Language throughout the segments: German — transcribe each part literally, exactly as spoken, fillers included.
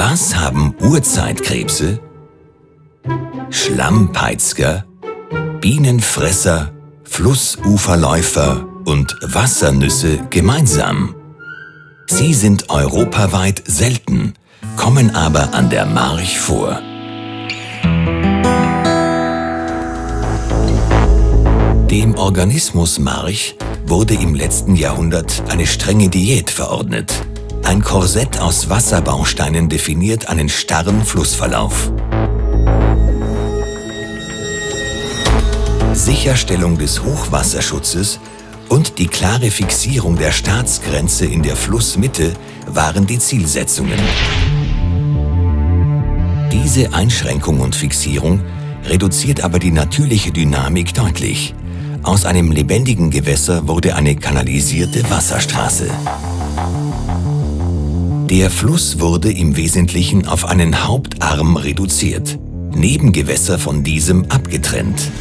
Was haben Urzeitkrebse, Schlammpeitzger, Bienenfresser, Flussuferläufer und Wassernüsse gemeinsam? Sie sind europaweit selten, kommen aber an der March vor. Dem Organismus March wurde im letzten Jahrhundert eine strenge Diät verordnet. Ein Korsett aus Wasserbausteinen definiert einen starren Flussverlauf. Sicherstellung des Hochwasserschutzes und die klare Fixierung der Staatsgrenze in der Flussmitte waren die Zielsetzungen. Diese Einschränkung und Fixierung reduziert aber die natürliche Dynamik deutlich. Aus einem lebendigen Gewässer wurde eine kanalisierte Wasserstraße. Der Fluss wurde im Wesentlichen auf einen Hauptarm reduziert, Nebengewässer von diesem abgetrennt.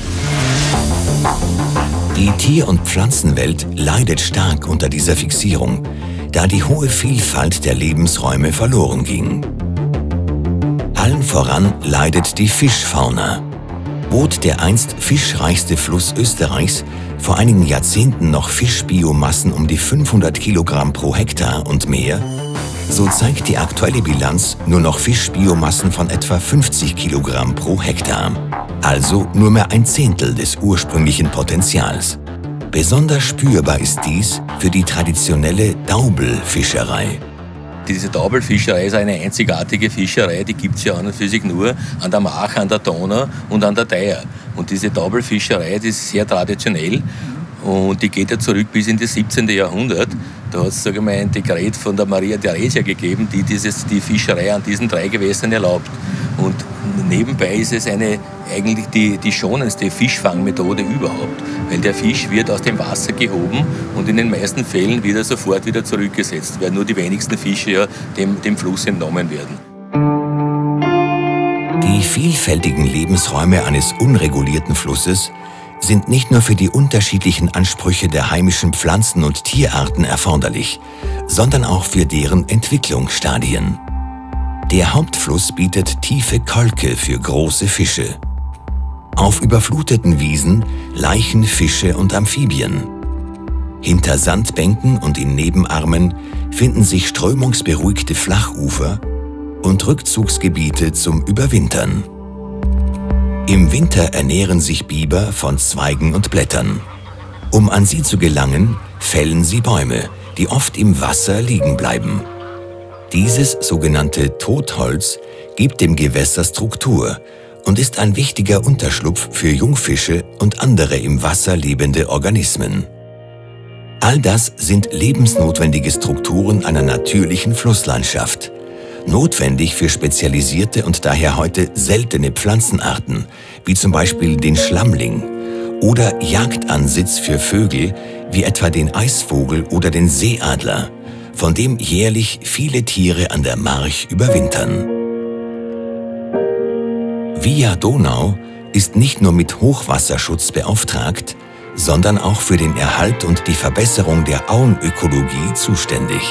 Die Tier- und Pflanzenwelt leidet stark unter dieser Fixierung, da die hohe Vielfalt der Lebensräume verloren ging. Allen voran leidet die Fischfauna. Bot der einst fischreichste Fluss Österreichs vor einigen Jahrzehnten noch Fischbiomassen um die fünfhundert Kilogramm pro Hektar und mehr, so zeigt die aktuelle Bilanz nur noch Fischbiomassen von etwa fünfzig Kilogramm pro Hektar, also nur mehr ein Zehntel des ursprünglichen Potenzials. Besonders spürbar ist dies für die traditionelle Daubelfischerei. Diese Daubelfischerei ist eine einzigartige Fischerei, die gibt es ja an und für sich nur an der March, an der Donau und an der Theier. Und diese Daubelfischerei, die ist sehr traditionell und die geht ja zurück bis in das siebzehnte Jahrhundert. Da hat es ein Dekret von der Maria Theresia gegeben, die dieses, die Fischerei an diesen drei Gewässern erlaubt. Und nebenbei ist es eine, eigentlich die, die schonendste Fischfangmethode überhaupt, weil der Fisch wird aus dem Wasser gehoben und in den meisten Fällen wieder sofort wieder zurückgesetzt, weil nur die wenigsten Fische ja dem, dem Fluss entnommen werden. Die vielfältigen Lebensräume eines unregulierten Flusses sind nicht nur für die unterschiedlichen Ansprüche der heimischen Pflanzen- und Tierarten erforderlich, sondern auch für deren Entwicklungsstadien. Der Hauptfluss bietet tiefe Kolke für große Fische. Auf überfluteten Wiesen laichen Fische und Amphibien. Hinter Sandbänken und in Nebenarmen finden sich strömungsberuhigte Flachufer und Rückzugsgebiete zum Überwintern. Im Winter ernähren sich Biber von Zweigen und Blättern. Um an sie zu gelangen, fällen sie Bäume, die oft im Wasser liegen bleiben. Dieses sogenannte Totholz gibt dem Gewässer Struktur und ist ein wichtiger Unterschlupf für Jungfische und andere im Wasser lebende Organismen. All das sind lebensnotwendige Strukturen einer natürlichen Flusslandschaft, notwendig für spezialisierte und daher heute seltene Pflanzenarten, wie zum Beispiel den Schlammling, oder Jagdansitz für Vögel, wie etwa den Eisvogel oder den Seeadler, von dem jährlich viele Tiere an der March überwintern. Via Donau ist nicht nur mit Hochwasserschutz beauftragt, sondern auch für den Erhalt und die Verbesserung der Auenökologie zuständig.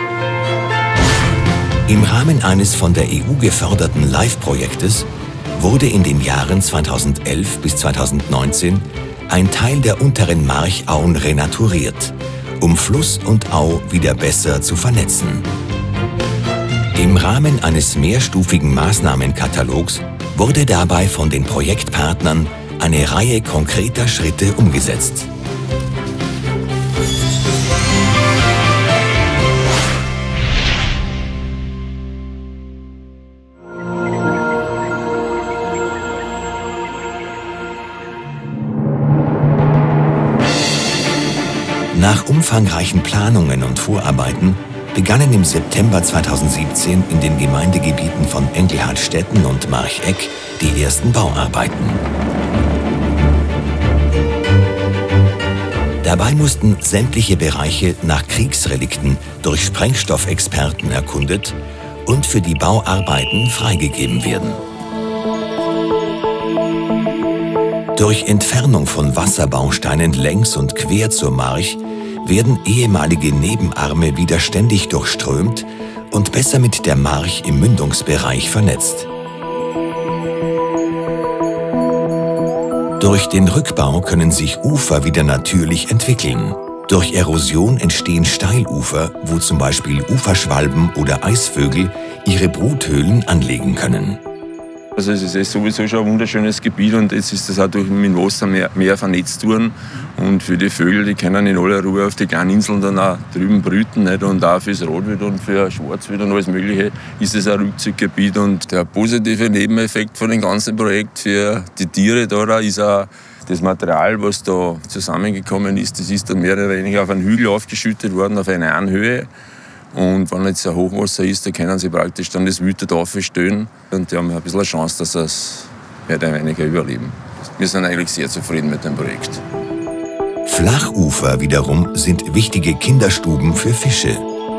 Im Rahmen eines von der E U geförderten LIFE-Projektes wurde in den Jahren zweitausendelf bis zweitausendneunzehn ein Teil der unteren Marchauen renaturiert, um Fluss und Au wieder besser zu vernetzen. Im Rahmen eines mehrstufigen Maßnahmenkatalogs wurde dabei von den Projektpartnern eine Reihe konkreter Schritte umgesetzt. Nach umfangreichen Planungen und Vorarbeiten begannen im September zweitausendsiebzehn in den Gemeindegebieten von Engelhartstetten und Marcheck die ersten Bauarbeiten. Dabei mussten sämtliche Bereiche nach Kriegsrelikten durch Sprengstoffexperten erkundet und für die Bauarbeiten freigegeben werden. Durch Entfernung von Wasserbausteinen längs und quer zur March werden ehemalige Nebenarme wieder ständig durchströmt und besser mit der March im Mündungsbereich vernetzt. Durch den Rückbau können sich Ufer wieder natürlich entwickeln. Durch Erosion entstehen Steilufer, wo zum Beispiel Uferschwalben oder Eisvögel ihre Bruthöhlen anlegen können. Also es ist sowieso schon ein wunderschönes Gebiet und jetzt ist das auch durch mit dem Wasser mehr, mehr vernetzt worden. Und für die Vögel, die können in aller Ruhe auf die kleinen Inseln dann auch drüben brüten. Nicht? Und auch fürs Rotwild und für Schwarzwild und alles Mögliche ist es ein Rückzuggebiet. Und der positive Nebeneffekt von dem ganzen Projekt für die Tiere da ist auch das Material, was da zusammengekommen ist. Das ist dann mehr oder weniger auf einen Hügel aufgeschüttet worden, auf einer Anhöhe. Und wenn jetzt ein Hochwasser ist, dann können sie praktisch dann das Wütet aufstellen. Und die haben ein bisschen eine Chance, dass sie es mehr oder weniger überleben. Wir sind eigentlich sehr zufrieden mit dem Projekt. Flachufer wiederum sind wichtige Kinderstuben für Fische.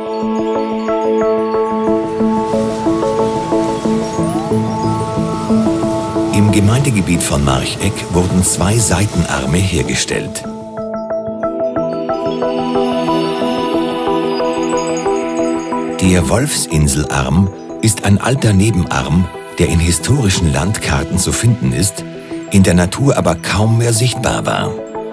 Im Gemeindegebiet von Marcheck wurden zwei Seitenarme hergestellt. Der Wolfsinselarm ist ein alter Nebenarm, der in historischen Landkarten zu finden ist, in der Natur aber kaum mehr sichtbar war.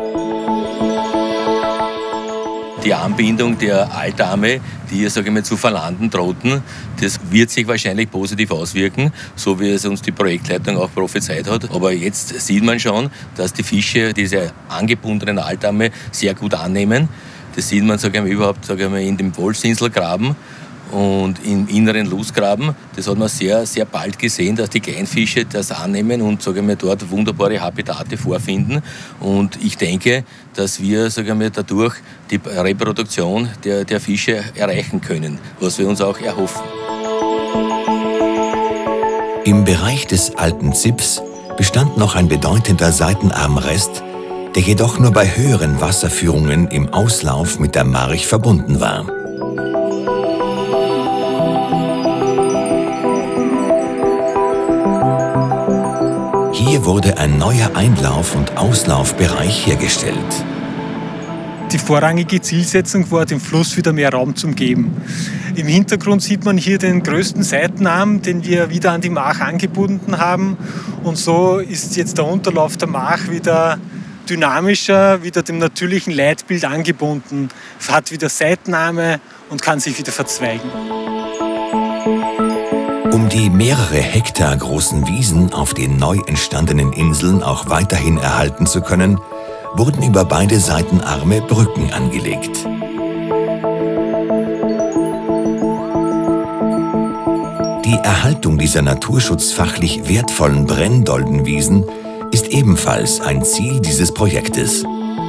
Die Anbindung der Altarme, die hier, sage ich mal, zu verlanden drohten, das wird sich wahrscheinlich positiv auswirken, so wie es uns die Projektleitung auch prophezeit hat. Aber jetzt sieht man schon, dass die Fische diese angebundenen Altarme sehr gut annehmen. Das sieht man, sage ich mal, überhaupt, sage ich mal, in dem Wolfsinselgraben und im inneren Lustgraben. Das hat man sehr, sehr bald gesehen, dass die Kleinfische das annehmen und, sage ich mal, dort wunderbare Habitate vorfinden. Und ich denke, dass wir, sage ich mal, dadurch die Reproduktion der, der Fische erreichen können, was wir uns auch erhoffen. Im Bereich des alten Zips bestand noch ein bedeutender Seitenarmrest, der jedoch nur bei höheren Wasserführungen im Auslauf mit der March verbunden war. Hier wurde ein neuer Einlauf- und Auslaufbereich hergestellt. Die vorrangige Zielsetzung war, dem Fluss wieder mehr Raum zu geben. Im Hintergrund sieht man hier den größten Seitenarm, den wir wieder an die March angebunden haben. Und so ist jetzt der Unterlauf der March wieder dynamischer, wieder dem natürlichen Leitbild angebunden, hat wieder Seitenarme und kann sich wieder verzweigen. Um die mehrere Hektar großen Wiesen auf den neu entstandenen Inseln auch weiterhin erhalten zu können, wurden über beide Seitenarme Brücken angelegt. Die Erhaltung dieser naturschutzfachlich wertvollen Brenndoldenwiesen ist ebenfalls ein Ziel dieses Projektes.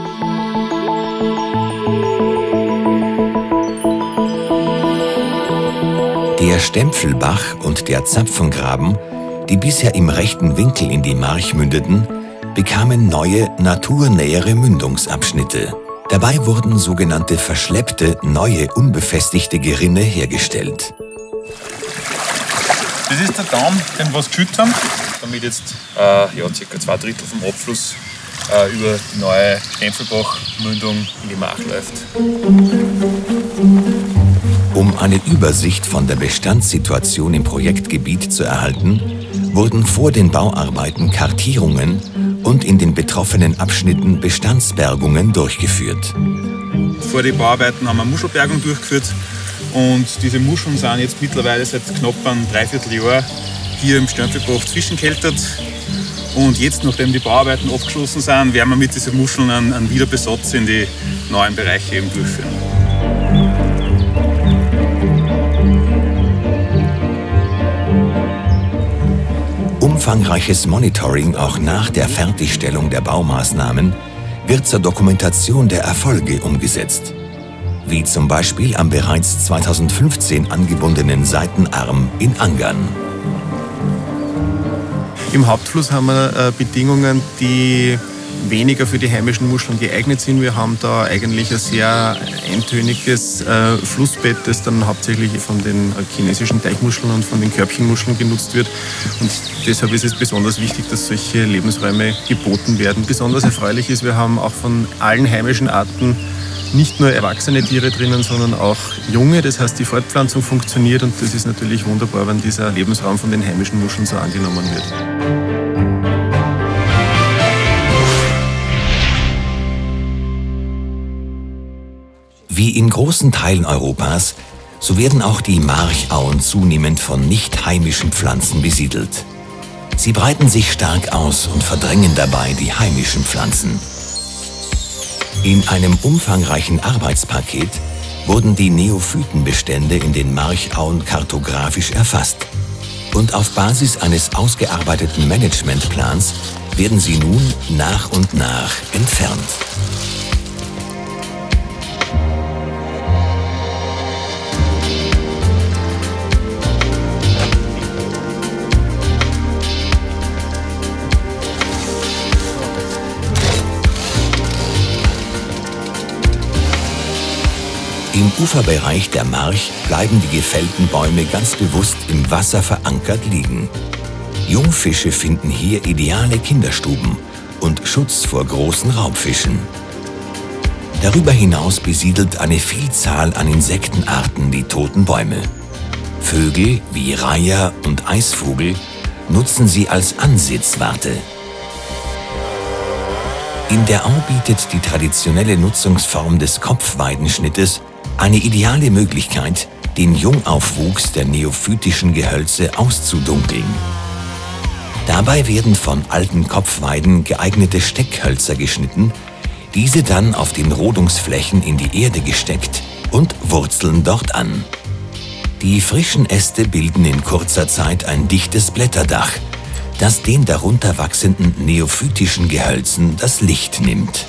Der Stempfelbach und der Zapfengraben, die bisher im rechten Winkel in die March mündeten, bekamen neue, naturnähere Mündungsabschnitte. Dabei wurden sogenannte verschleppte, neue, unbefestigte Gerinne hergestellt. Das ist der Damm, den wir geschüttet haben, damit jetzt äh, ja, ca. zwei Drittel vom Abfluss äh, über die neue Stempfelbach-Mündung in die March läuft. Um eine Übersicht von der Bestandssituation im Projektgebiet zu erhalten, wurden vor den Bauarbeiten Kartierungen und in den betroffenen Abschnitten Bestandsbergungen durchgeführt. Vor den Bauarbeiten haben wir Muschelbergung durchgeführt und diese Muscheln sind jetzt mittlerweile seit knapp einem Dreivierteljahr hier im Stempfelbach zwischenkeltert. Und jetzt, nachdem die Bauarbeiten abgeschlossen sind, werden wir mit diesen Muscheln einen, einen Wiederbesatz in die neuen Bereiche eben durchführen. Umfangreiches Monitoring auch nach der Fertigstellung der Baumaßnahmen wird zur Dokumentation der Erfolge umgesetzt, wie zum Beispiel am bereits zweitausendfünfzehn angebundenen Seitenarm in Angern. Im Hauptfluss haben wir äh, Bedingungen, die weniger für die heimischen Muscheln geeignet sind. Wir haben da eigentlich ein sehr eintöniges äh, Flussbett, das dann hauptsächlich von den chinesischen Teichmuscheln und von den Körbchenmuscheln genutzt wird. Und deshalb ist es besonders wichtig, dass solche Lebensräume geboten werden. Besonders erfreulich ist, wir haben auch von allen heimischen Arten nicht nur erwachsene Tiere drinnen, sondern auch junge. Das heißt, die Fortpflanzung funktioniert und das ist natürlich wunderbar, wenn dieser Lebensraum von den heimischen Muscheln so angenommen wird. Wie in großen Teilen Europas, so werden auch die Marchauen zunehmend von nicht heimischen Pflanzen besiedelt. Sie breiten sich stark aus und verdrängen dabei die heimischen Pflanzen. In einem umfangreichen Arbeitspaket wurden die Neophytenbestände in den Marchauen kartografisch erfasst. Und auf Basis eines ausgearbeiteten Managementplans werden sie nun nach und nach entfernt. Im Uferbereich der March bleiben die gefällten Bäume ganz bewusst im Wasser verankert liegen. Jungfische finden hier ideale Kinderstuben und Schutz vor großen Raubfischen. Darüber hinaus besiedelt eine Vielzahl an Insektenarten die toten Bäume. Vögel wie Reiher und Eisvogel nutzen sie als Ansitzwarte. In der Au bietet die traditionelle Nutzungsform des Kopfweidenschnittes eine ideale Möglichkeit, den Jungaufwuchs der neophytischen Gehölze auszudunkeln. Dabei werden von alten Kopfweiden geeignete Steckhölzer geschnitten, diese dann auf den Rodungsflächen in die Erde gesteckt und wurzeln dort an. Die frischen Äste bilden in kurzer Zeit ein dichtes Blätterdach, das den darunter wachsenden neophytischen Gehölzen das Licht nimmt.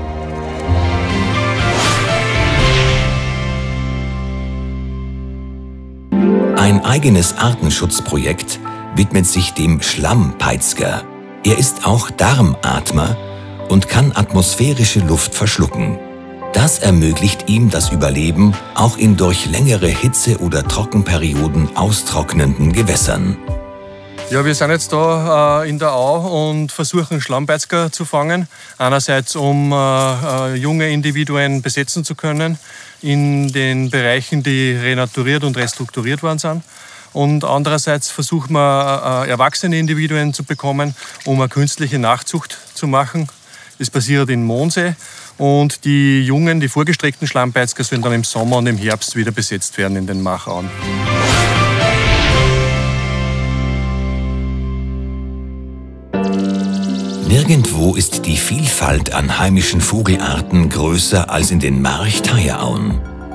Ein eigenes Artenschutzprojekt widmet sich dem Schlammpeizger. Er ist auch Darmatmer und kann atmosphärische Luft verschlucken. Das ermöglicht ihm das Überleben auch in durch längere Hitze- oder Trockenperioden austrocknenden Gewässern. Ja, wir sind jetzt da äh, in der Au und versuchen Schlammpeizger zu fangen. Einerseits, um äh, junge Individuen besetzen zu können in den Bereichen, die renaturiert und restrukturiert worden sind. Und andererseits versuchen wir, äh, erwachsene Individuen zu bekommen, um eine künstliche Nachzucht zu machen. Das passiert in Mondsee. Und die jungen, die vorgestreckten Schlammpeizger sollen dann im Sommer und im Herbst wieder besetzt werden in den Marchauen. Nirgendwo ist die Vielfalt an heimischen Vogelarten größer als in den March-Thaya-Auen.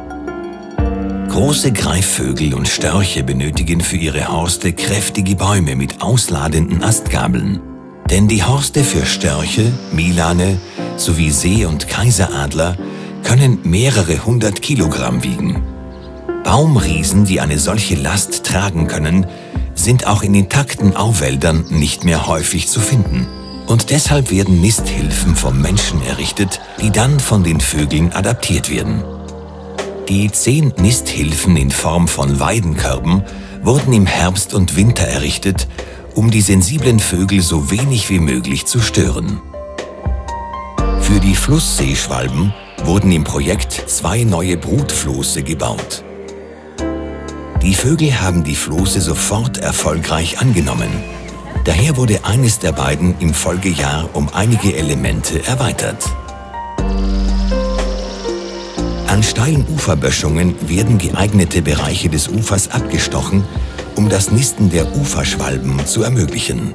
Große Greifvögel und Störche benötigen für ihre Horste kräftige Bäume mit ausladenden Astgabeln. Denn die Horste für Störche, Milane sowie See- und Kaiseradler können mehrere hundert Kilogramm wiegen. Baumriesen, die eine solche Last tragen können, sind auch in intakten Auwäldern nicht mehr häufig zu finden. Und deshalb werden Nisthilfen vom Menschen errichtet, die dann von den Vögeln adaptiert werden. Die zehn Nisthilfen in Form von Weidenkörben wurden im Herbst und Winter errichtet, um die sensiblen Vögel so wenig wie möglich zu stören. Für die Flussseeschwalben wurden im Projekt zwei neue Brutflosse gebaut. Die Vögel haben die Flosse sofort erfolgreich angenommen. Daher wurde eines der beiden im Folgejahr um einige Elemente erweitert. An steilen Uferböschungen werden geeignete Bereiche des Ufers abgestochen, um das Nisten der Uferschwalben zu ermöglichen.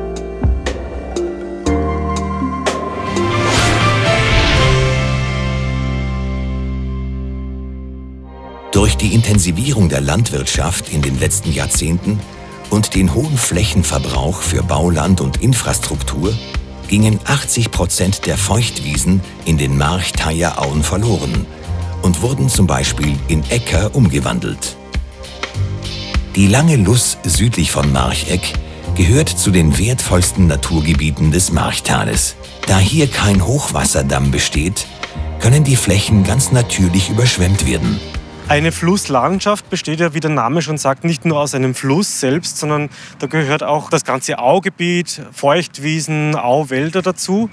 Durch die Intensivierung der Landwirtschaft in den letzten Jahrzehnten und den hohen Flächenverbrauch für Bauland und Infrastruktur gingen achtzig Prozent der Feuchtwiesen in den March-Thaya-Auen verloren und wurden zum Beispiel in Äcker umgewandelt. Die Lange Luss südlich von Marcheck gehört zu den wertvollsten Naturgebieten des Marchtales. Da hier kein Hochwasserdamm besteht, können die Flächen ganz natürlich überschwemmt werden. Eine Flusslandschaft besteht ja, wie der Name schon sagt, nicht nur aus einem Fluss selbst, sondern da gehört auch das ganze Augebiet, Feuchtwiesen, Auwälder dazu.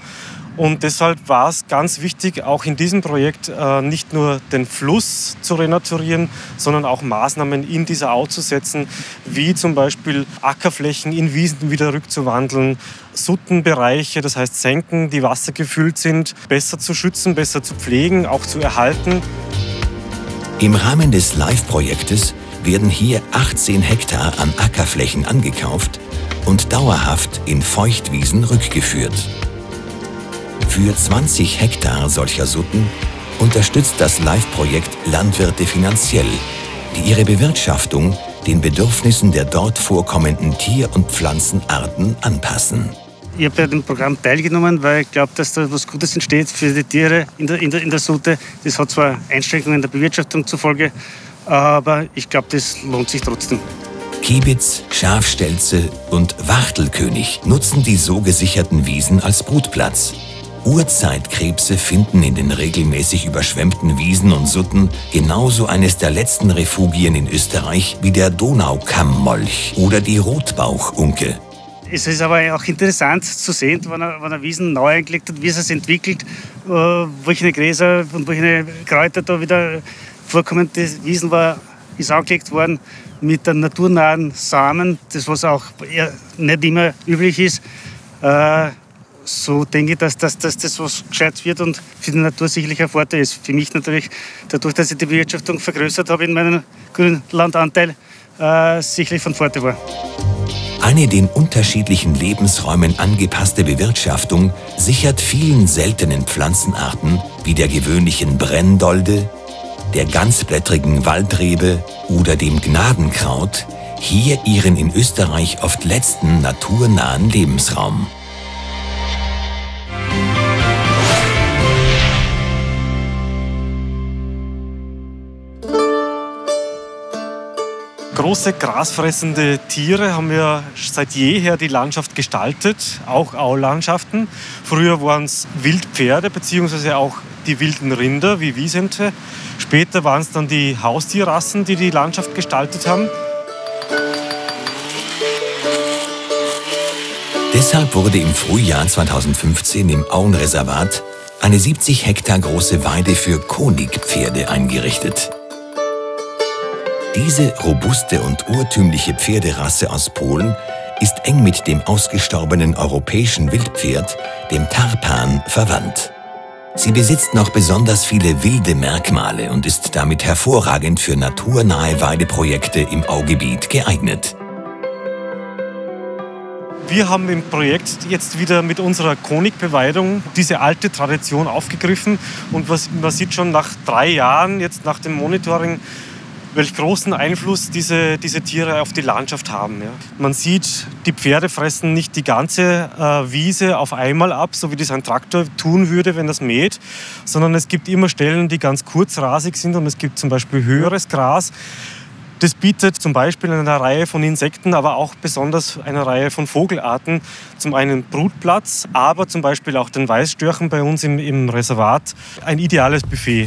Und deshalb war es ganz wichtig, auch in diesem Projekt äh, nicht nur den Fluss zu renaturieren, sondern auch Maßnahmen in dieser Au zu setzen, wie zum Beispiel Ackerflächen in Wiesen wieder rückzuwandeln, Suttenbereiche, das heißt Senken, die wassergefüllt sind, besser zu schützen, besser zu pflegen, auch zu erhalten. Im Rahmen des LIFE-Projektes werden hier achtzehn Hektar an Ackerflächen angekauft und dauerhaft in Feuchtwiesen rückgeführt. Für zwanzig Hektar solcher Sutten unterstützt das LIFE-Projekt Landwirte finanziell, die ihre Bewirtschaftung den Bedürfnissen der dort vorkommenden Tier- und Pflanzenarten anpassen. Ich habe bei dem Programm teilgenommen, weil ich glaube, dass da was Gutes entsteht für die Tiere in der, in der, in der Sutte. Das hat zwar Einschränkungen der Bewirtschaftung zur Folge, aber ich glaube, das lohnt sich trotzdem. Kiebitz, Schafstelze und Wachtelkönig nutzen die so gesicherten Wiesen als Brutplatz. Urzeitkrebse finden in den regelmäßig überschwemmten Wiesen und Sutten genauso eines der letzten Refugien in Österreich wie der Donaukammmolch oder die Rotbauchunke. Es ist aber auch interessant zu sehen, wenn er, wenn er Wiesen neu angelegt hat, wie es sich entwickelt, äh, welche Gräser und welche Kräuter da wieder vorkommen. Die Wiesen war, ist angelegt worden mit einem naturnahen Samen, das was auch nicht immer üblich ist. Äh, So denke ich, dass, dass, dass das was Gescheites wird und für die Natur sicherlich ein Vorteil ist. Für mich natürlich, dadurch, dass ich die Bewirtschaftung vergrößert habe in meinem Grünlandanteil, äh, sicherlich von Vorteil war. Eine den unterschiedlichen Lebensräumen angepasste Bewirtschaftung sichert vielen seltenen Pflanzenarten wie der gewöhnlichen Brenndolde, der ganzblättrigen Waldrebe oder dem Gnadenkraut hier ihren in Österreich oft letzten naturnahen Lebensraum. Große grasfressende Tiere haben ja seit jeher die Landschaft gestaltet, auch Aulandschaften. Früher waren es Wildpferde bzw. auch die wilden Rinder wie Wisente. Später waren es dann die Haustierrassen, die die Landschaft gestaltet haben. Deshalb wurde im Frühjahr zweitausendfünfzehn im Auenreservat eine siebzig Hektar große Weide für Konigpferde eingerichtet. Diese robuste und urtümliche Pferderasse aus Polen ist eng mit dem ausgestorbenen europäischen Wildpferd, dem Tarpan, verwandt. Sie besitzt noch besonders viele wilde Merkmale und ist damit hervorragend für naturnahe Weideprojekte im Augebiet geeignet. Wir haben im Projekt jetzt wieder mit unserer Konigbeweidung diese alte Tradition aufgegriffen und was, man sieht schon nach drei Jahren, jetzt nach dem Monitoring, welch großen Einfluss diese, diese Tiere auf die Landschaft haben. Ja. Man sieht, die Pferde fressen nicht die ganze äh, Wiese auf einmal ab, so wie das ein Traktor tun würde, wenn das mäht, sondern es gibt immer Stellen, die ganz kurzrasig sind und es gibt zum Beispiel höheres Gras. Das bietet zum Beispiel einer Reihe von Insekten, aber auch besonders einer Reihe von Vogelarten zum einen Brutplatz, aber zum Beispiel auch den Weißstörchen bei uns im, im Reservat ein ideales Buffet.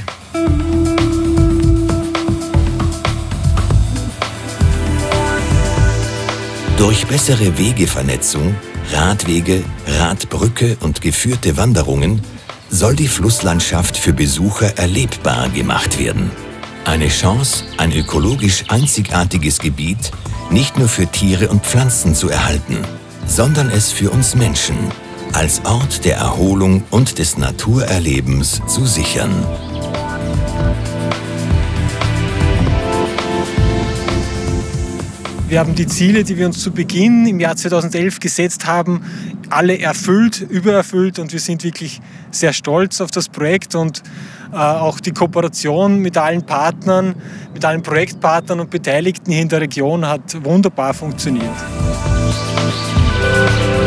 Durch bessere Wegevernetzung, Radwege, Radbrücke und geführte Wanderungen soll die Flusslandschaft für Besucher erlebbar gemacht werden. Eine Chance, ein ökologisch einzigartiges Gebiet nicht nur für Tiere und Pflanzen zu erhalten, sondern es für uns Menschen als Ort der Erholung und des Naturerlebens zu sichern. Wir haben die Ziele, die wir uns zu Beginn im Jahr zweitausendelf gesetzt haben, alle erfüllt, übererfüllt und wir sind wirklich sehr stolz auf das Projekt und äh, auch die Kooperation mit allen Partnern, mit allen Projektpartnern und Beteiligten hier in der Region hat wunderbar funktioniert.